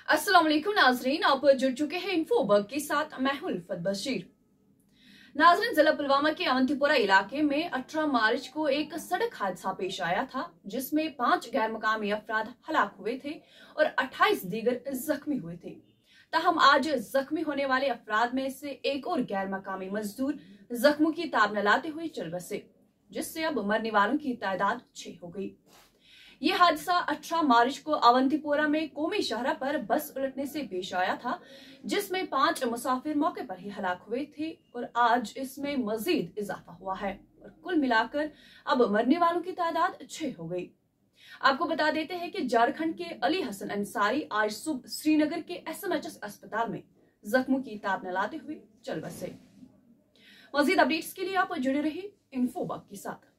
अस्सलाम वालेकुम नाजरीन, आप जुड़ चुके हैं इन्फोबग के साथ। मैं हूं उल्फत बशीर। नाजरीन, जिला पुलवामा के अवंतीपुरा इलाके में 18 मार्च को एक सड़क हादसा पेश आया था, जिसमें 5 गैर मुकामी अफराद हलाक हुए थे और 28 दीगर जख्मी हुए थे। ताहम आज जख्मी होने वाले अफराद में से एक और गैर मकामी मजदूर जख्मों की ताब न लाते हुए चल बसे, जिससे अब मरने वालों की तादाद 6 हो गई। ये हादसा 18 मार्च को अवंतीपोरा में कौमी शाहरा पर बस उलटने से पेश आया था, जिसमें 5 मुसाफिर मौके पर ही हलाक हुए थे और आज इसमें मजीद इजाफा हुआ है और कुल मिलाकर अब मरने वालों की तादाद 6 हो गई। आपको बता देते हैं कि झारखंड के अली हसन अंसारी आज सुबह श्रीनगर के SMHS अस्पताल में जख्मों की ताब न लाते हुए चल बसे। मजीद अपडेट्स के लिए आप जुड़े रहिए इन्फोबग के साथ।